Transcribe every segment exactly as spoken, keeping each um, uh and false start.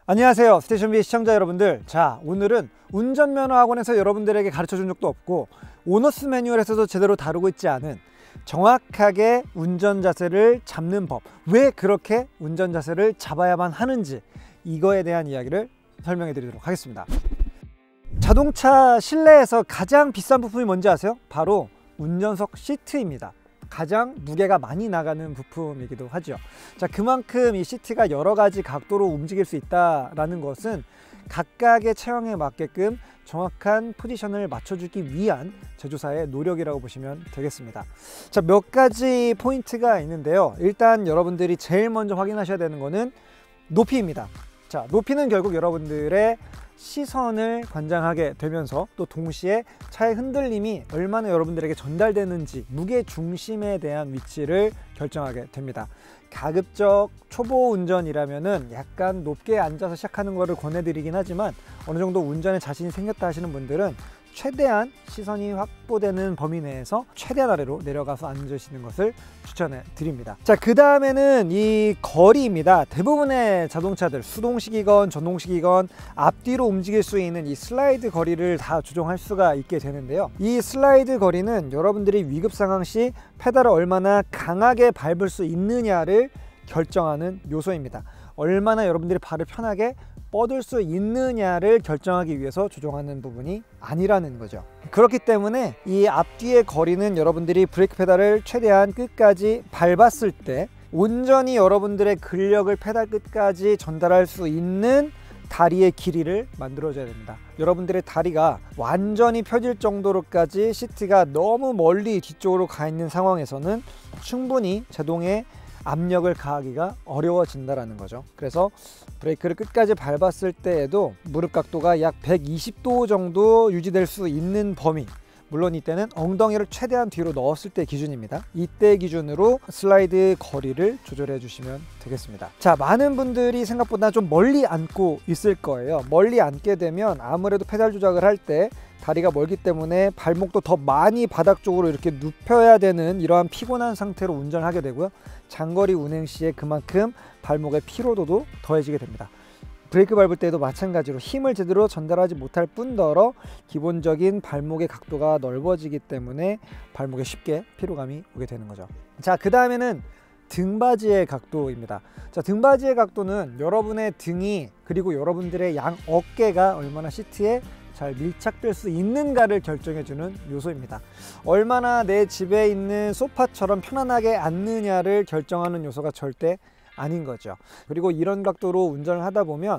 안녕하세요, 스테이션비 시청자 여러분들. 자, 오늘은 운전면허 학원에서 여러분들에게 가르쳐 준 적도 없고 오너스 매뉴얼에서도 제대로 다루고 있지 않은 정확하게 운전 자세를 잡는 법, 왜 그렇게 운전 자세를 잡아야만 하는지, 이거에 대한 이야기를 설명해 드리도록 하겠습니다. 자동차 실내에서 가장 비싼 부품이 뭔지 아세요? 바로 운전석 시트입니다. 가장 무게가 많이 나가는 부품이기도 하죠. 자, 그만큼 이 시트가 여러 가지 각도로 움직일 수 있다는 것은 각각의 체형에 맞게끔 정확한 포지션을 맞춰주기 위한 제조사의 노력이라고 보시면 되겠습니다. 자, 몇 가지 포인트가 있는데요. 일단 여러분들이 제일 먼저 확인하셔야 되는 거는 높이입니다. 자, 높이는 결국 여러분들의 시선을 관장하게 되면서 또 동시에 차의 흔들림이 얼마나 여러분들에게 전달되는지, 무게 중심에 대한 위치를 결정하게 됩니다. 가급적 초보 운전이라면은 약간 높게 앉아서 시작하는 것을 권해드리긴 하지만 어느 정도 운전에 자신이 생겼다 하시는 분들은 최대한 시선이 확보되는 범위 내에서 최대한 아래로 내려가서 앉으시는 것을 추천해 드립니다. 자, 그 다음에는 이 거리입니다. 대부분의 자동차들, 수동식이건 전동식이건 앞뒤로 움직일 수 있는 이 슬라이드 거리를 다 조정할 수가 있게 되는데요. 이 슬라이드 거리는 여러분들이 위급 상황 시 페달을 얼마나 강하게 밟을 수 있느냐를 결정하는 요소입니다. 얼마나 여러분들이 발을 편하게 뻗을 수 있느냐를 결정하기 위해서 조정하는 부분이 아니라는 거죠. 그렇기 때문에 이 앞뒤의 거리는 여러분들이 브레이크 페달을 최대한 끝까지 밟았을 때 온전히 여러분들의 근력을 페달 끝까지 전달할 수 있는 다리의 길이를 만들어줘야 됩니다. 여러분들의 다리가 완전히 펴질 정도로까지 시트가 너무 멀리 뒤쪽으로 가 있는 상황에서는 충분히 제동에 압력을 가하기가 어려워진다는 거죠. 그래서 브레이크를 끝까지 밟았을 때에도 무릎 각도가 약 백이십 도 정도 유지될 수 있는 범위, 물론 이때는 엉덩이를 최대한 뒤로 넣었을 때 기준입니다. 이때 기준으로 슬라이드 거리를 조절해 주시면 되겠습니다. 자, 많은 분들이 생각보다 좀 멀리 앉고 있을 거예요. 멀리 앉게 되면 아무래도 페달 조작을 할 때 다리가 멀기 때문에 발목도 더 많이 바닥 쪽으로 이렇게 눕혀야 되는 이러한 피곤한 상태로 운전을 하게 되고요. 장거리 운행 시에 그만큼 발목의 피로도도 더해지게 됩니다. 브레이크 밟을 때도 마찬가지로 힘을 제대로 전달하지 못할 뿐더러 기본적인 발목의 각도가 넓어지기 때문에 발목에 쉽게 피로감이 오게 되는 거죠. 자, 그 다음에는 등받이의 각도입니다. 자, 등받이의 각도는 여러분의 등이 그리고 여러분들의 양 어깨가 얼마나 시트에 잘 밀착될 수 있는가를 결정해주는 요소입니다. 얼마나 내 집에 있는 소파처럼 편안하게 앉느냐를 결정하는 요소가 절대 아닌 거죠. 그리고 이런 각도로 운전을 하다 보면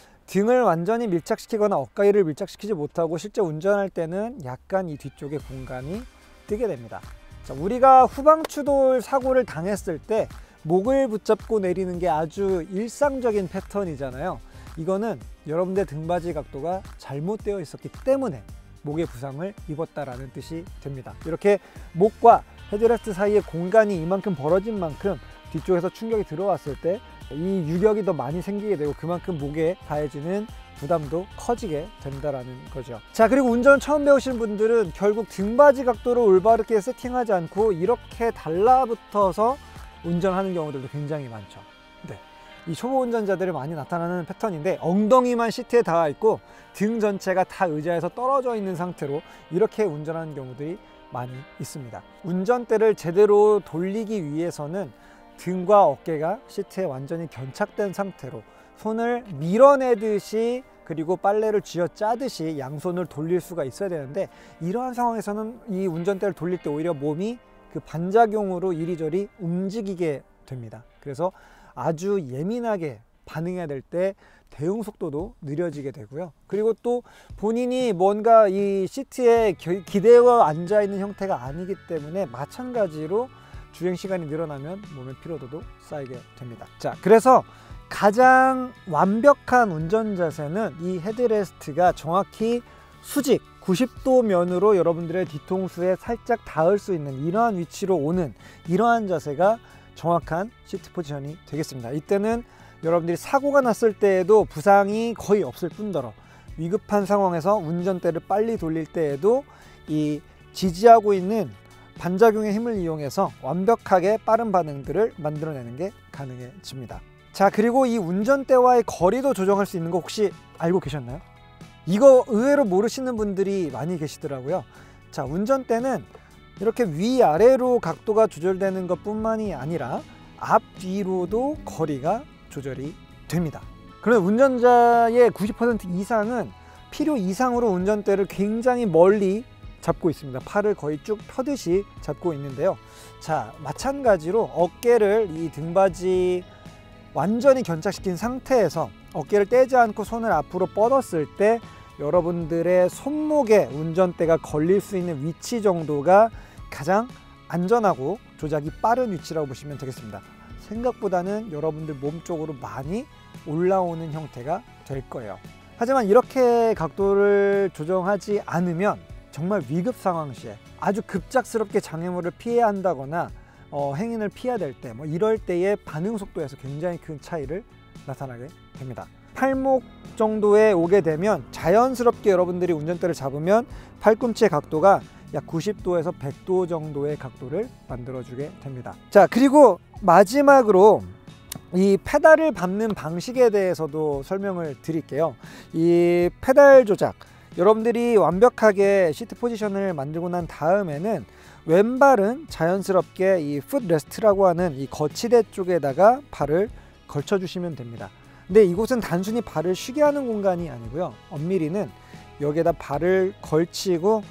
등을 완전히 밀착시키거나 어깨를 밀착시키지 못하고 실제 운전할 때는 약간 이 뒤쪽에 공간이 뜨게 됩니다. 자, 우리가 후방추돌 사고를 당했을 때 목을 붙잡고 내리는 게 아주 일상적인 패턴이잖아요. 이거는 여러분의 등받이 각도가 잘못되어 있었기 때문에 목에 부상을 입었다라는 뜻이 됩니다. 이렇게 목과 헤드레스트 사이에 공간이 이만큼 벌어진 만큼 뒤쪽에서 충격이 들어왔을 때 이 유격이 더 많이 생기게 되고 그만큼 목에 가해지는 부담도 커지게 된다라는 거죠. 자, 그리고 운전 처음 배우시는 분들은 결국 등받이 각도를 올바르게 세팅하지 않고 이렇게 달라붙어서 운전하는 경우들도 굉장히 많죠. 네. 이 초보 운전자들이 많이 나타나는 패턴인데 엉덩이만 시트에 닿아 있고 등 전체가 다 의자에서 떨어져 있는 상태로 이렇게 운전하는 경우들이 많이 있습니다. 운전대를 제대로 돌리기 위해서는 등과 어깨가 시트에 완전히 견착된 상태로 손을 밀어내듯이 그리고 빨래를 쥐어 짜듯이 양손을 돌릴 수가 있어야 되는데 이러한 상황에서는 이 운전대를 돌릴 때 오히려 몸이 그 반작용으로 이리저리 움직이게 됩니다. 그래서 아주 예민하게 반응해야 될 때 대응 속도도 느려지게 되고요. 그리고 또 본인이 뭔가 이 시트에 기대어 앉아 있는 형태가 아니기 때문에 마찬가지로 주행 시간이 늘어나면 몸의 피로도도 쌓이게 됩니다. 자, 그래서 가장 완벽한 운전 자세는 이 헤드레스트가 정확히 수직 구십 도 면으로 여러분들의 뒤통수에 살짝 닿을 수 있는 이러한 위치로 오는 이러한 자세가 정확한 시트 포지션이 되겠습니다. 이때는 여러분들이 사고가 났을 때에도 부상이 거의 없을 뿐더러 위급한 상황에서 운전대를 빨리 돌릴 때에도 이 지지하고 있는 반작용의 힘을 이용해서 완벽하게 빠른 반응들을 만들어내는 게 가능해집니다. 자, 그리고 이 운전대와의 거리도 조정할 수 있는 거 혹시 알고 계셨나요? 이거 의외로 모르시는 분들이 많이 계시더라고요. 자, 운전대는 이렇게 위아래로 각도가 조절되는 것 뿐만이 아니라 앞뒤로도 거리가 조절이 됩니다. 그러면 운전자의 구십 퍼센트 이상은 필요 이상으로 운전대를 굉장히 멀리 잡고 있습니다. 팔을 거의 쭉 펴듯이 잡고 있는데요. 자, 마찬가지로 어깨를 이 등받이 완전히 견착시킨 상태에서 어깨를 떼지 않고 손을 앞으로 뻗었을 때 여러분들의 손목에 운전대가 걸릴 수 있는 위치 정도가 가장 안전하고 조작이 빠른 위치라고 보시면 되겠습니다. 생각보다는 여러분들 몸 쪽으로 많이 올라오는 형태가 될 거예요. 하지만 이렇게 각도를 조정하지 않으면 정말 위급 상황 시에 아주 급작스럽게 장애물을 피해야 한다거나 어, 행인을 피해야 될 때, 뭐 이럴 때의 반응 속도에서 굉장히 큰 차이를 나타나게 됩니다. 팔목 정도에 오게 되면 자연스럽게 여러분들이 운전대를 잡으면 팔꿈치의 각도가 약 구십 도에서 백 도 정도의 각도를 만들어주게 됩니다. 자, 그리고 마지막으로 이 페달을 밟는 방식에 대해서도 설명을 드릴게요. 이 페달 조작, 여러분들이 완벽하게 시트 포지션을 만들고 난 다음에는 왼발은 자연스럽게 이 풋 레스트라고 하는 이 거치대 쪽에다가 발을 걸쳐 주시면 됩니다. 근데 이곳은 단순히 발을 쉬게 하는 공간이 아니고요, 엄밀히는 여기에다 발을 걸치고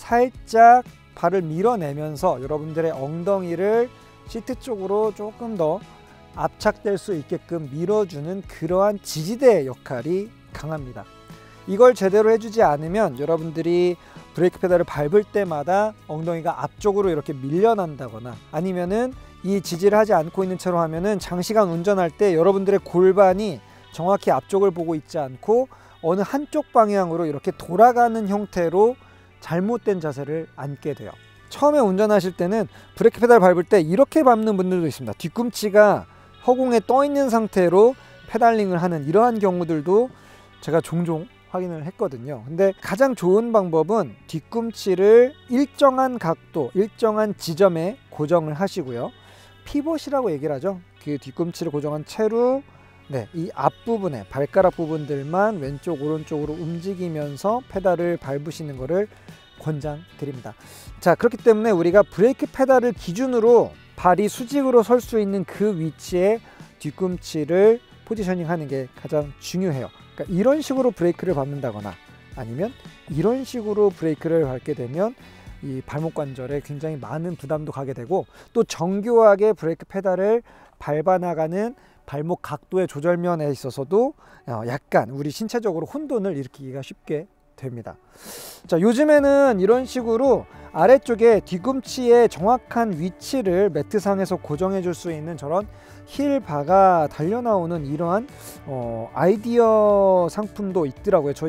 살짝 발을 밀어내면서 여러분들의 엉덩이를 시트 쪽으로 조금 더 압착될 수 있게끔 밀어주는 그러한 지지대 역할이 강합니다. 이걸 제대로 해주지 않으면 여러분들이 브레이크 페달을 밟을 때마다 엉덩이가 앞쪽으로 이렇게 밀려난다거나, 아니면은 이 지지를 하지 않고 있는 채로 하면은 장시간 운전할 때 여러분들의 골반이 정확히 앞쪽을 보고 있지 않고 어느 한쪽 방향으로 이렇게 돌아가는 형태로 잘못된 자세를 앉게 돼요. 처음에 운전하실 때는 브레이크 페달 밟을 때 이렇게 밟는 분들도 있습니다. 뒤꿈치가 허공에 떠 있는 상태로 페달링을 하는 이러한 경우들도 제가 종종 확인을 했거든요. 근데 가장 좋은 방법은 뒤꿈치를 일정한 각도, 일정한 지점에 고정을 하시고요. 피봇이라고 얘기를 하죠. 그 뒤꿈치를 고정한 채로 네, 이 앞부분에 발가락 부분들만 왼쪽 오른쪽으로 움직이면서 페달을 밟으시는 것을 권장드립니다. 자, 그렇기 때문에 우리가 브레이크 페달을 기준으로 발이 수직으로 설 수 있는 그 위치에 뒤꿈치를 포지셔닝 하는 게 가장 중요해요. 그러니까 이런 식으로 브레이크를 밟는다거나 아니면 이런 식으로 브레이크를 밟게 되면 이 발목 관절에 굉장히 많은 부담도 가게 되고, 또 정교하게 브레이크 페달을 밟아 나가는 발목 각도의 조절면에 있어서도 약간 우리 신체적으로 혼돈을 일으키기가 쉽게 됩니다. 자, 요즘에는 이런 식으로 아래쪽에 뒤꿈치의 정확한 위치를 매트상에서 고정해 줄 수 있는 저런 힐바가 달려 나오는 이러한 어, 아이디어 상품도 있더라고요. 저희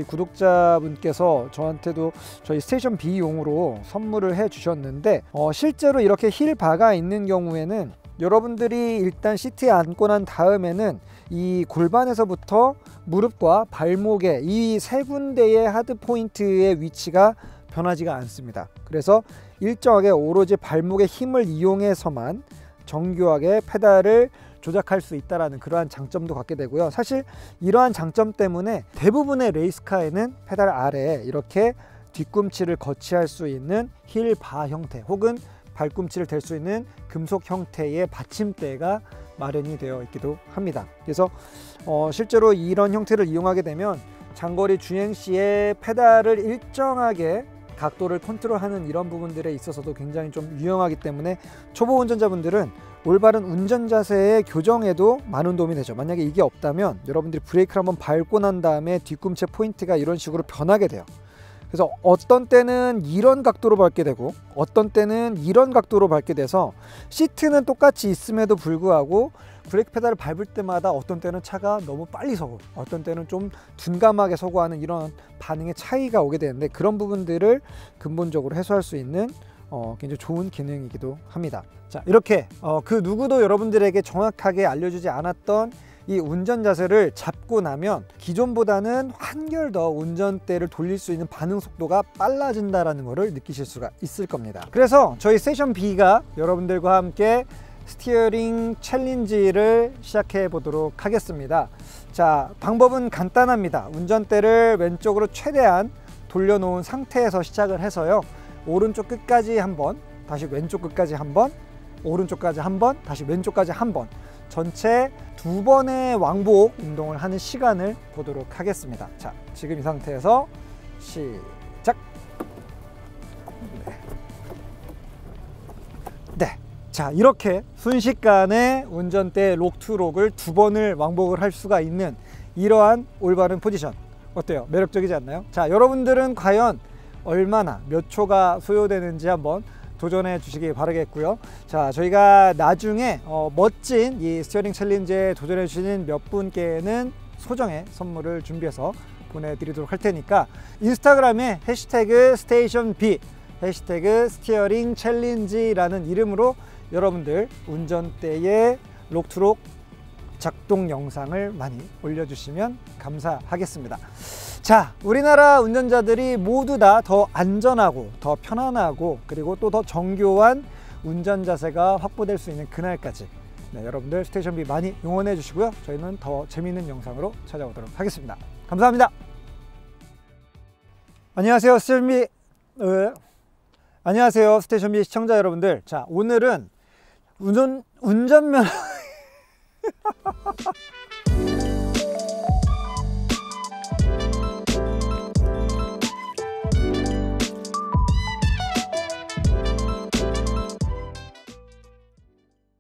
구독자분께서 저한테도 저희 스테이션 B용으로 선물을 해 주셨는데, 어, 실제로 이렇게 힐바가 있는 경우에는 여러분들이 일단 시트에 앉고 난 다음에는 이 골반에서부터 무릎과 발목의 이 세 군데의 하드 포인트의 위치가 변하지가 않습니다. 그래서 일정하게 오로지 발목의 힘을 이용해서만 정교하게 페달을 조작할 수 있다는 그러한 장점도 갖게 되고요. 사실 이러한 장점 때문에 대부분의 레이스카에는 페달 아래에 이렇게 뒤꿈치를 거치할 수 있는 힐바 형태 혹은 발꿈치를 댈 수 있는 금속 형태의 받침대가 마련이 되어 있기도 합니다. 그래서 어, 실제로 이런 형태를 이용하게 되면 장거리 주행 시에 페달을 일정하게 각도를 컨트롤하는 이런 부분들에 있어서도 굉장히 좀 유용하기 때문에 초보 운전자분들은 올바른 운전 자세의 교정에도 많은 도움이 되죠. 만약에 이게 없다면 여러분들이 브레이크를 한번 밟고 난 다음에 뒤꿈치 포인트가 이런 식으로 변하게 돼요. 그래서 어떤 때는 이런 각도로 밟게 되고 어떤 때는 이런 각도로 밟게 돼서 시트는 똑같이 있음에도 불구하고 브레이크 페달을 밟을 때마다 어떤 때는 차가 너무 빨리 서고 어떤 때는 좀 둔감하게 서고 하는 이런 반응의 차이가 오게 되는데, 그런 부분들을 근본적으로 해소할 수 있는 어, 굉장히 좋은 기능이기도 합니다. 자, 이렇게 어, 그 누구도 여러분들에게 정확하게 알려주지 않았던 이 운전 자세를 잡고 나면 기존보다는 한결 더 운전대를 돌릴 수 있는 반응 속도가 빨라진다는 것을 느끼실 수가 있을 겁니다. 그래서 저희 스테이션 B가 여러분들과 함께 스티어링 챌린지를 시작해 보도록 하겠습니다. 자, 방법은 간단합니다. 운전대를 왼쪽으로 최대한 돌려놓은 상태에서 시작을 해서요, 오른쪽 끝까지 한번, 다시 왼쪽 끝까지 한번, 오른쪽까지 한번, 다시 왼쪽까지 한번, 전체 두 번의 왕복 운동을 하는 시간을 보도록 하겠습니다. 자, 지금 이 상태에서 시작. 네. 네. 자, 이렇게 순식간에 운전대 록투록을 두 번을 왕복을 할 수가 있는 이러한 올바른 포지션, 어때요? 매력적이지 않나요? 자, 여러분들은 과연 얼마나 몇 초가 소요되는지 한번 도전해 주시기 바라겠고요. 자, 저희가 나중에 어, 멋진 이 스티어링 챌린지에 도전해 주시는 몇 분께는 소정의 선물을 준비해서 보내드리도록 할 테니까 인스타그램에 해시태그 스테이션비, 해시태그 스티어링 챌린지라는 이름으로 여러분들 운전대의 록투록 작동 영상을 많이 올려주시면 감사하겠습니다. 자, 우리나라 운전자들이 모두 다 더 안전하고 더 편안하고 그리고 또 더 정교한 운전 자세가 확보될 수 있는 그날까지, 네, 여러분들 스테이션비 많이 응원해 주시고요. 저희는 더 재미있는 영상으로 찾아오도록 하겠습니다. 감사합니다. 안녕하세요, 스테이션비 어, 안녕하세요, 스테이션비 시청자 여러분들. 자, 오늘은 운전 운전면허